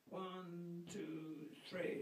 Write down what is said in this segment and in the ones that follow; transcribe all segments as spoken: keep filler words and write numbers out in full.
One, two, three.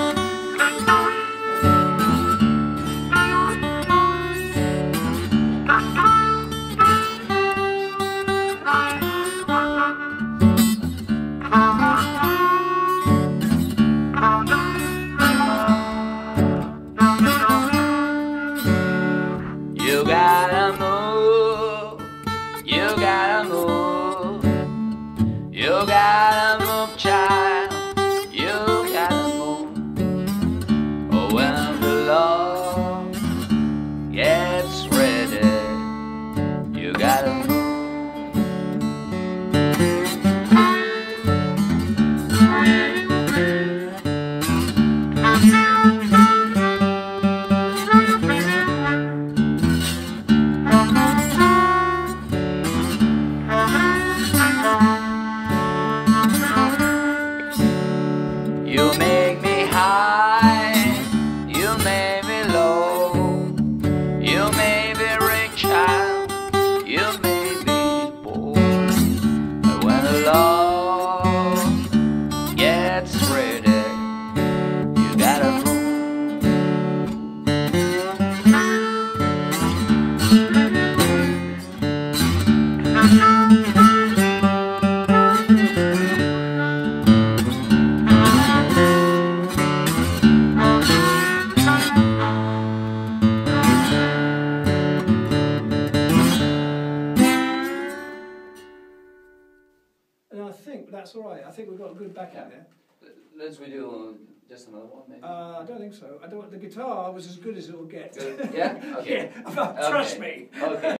You gotta move, you gotta move, you gotta move, child, you gotta move. Oh, when the Lord gets ready, you gotta move. You make me high, you make me low, you make me rich, child, you make me poor. But when the Lord gets ready, you gotta move. And I think that's all right. I think we've got a good backup there. Let's redo just another one, maybe. Uh, I don't think so. I don't. The guitar was as good as it will get. Good. Yeah? Okay. Yeah. Trust Okay. me. Okay.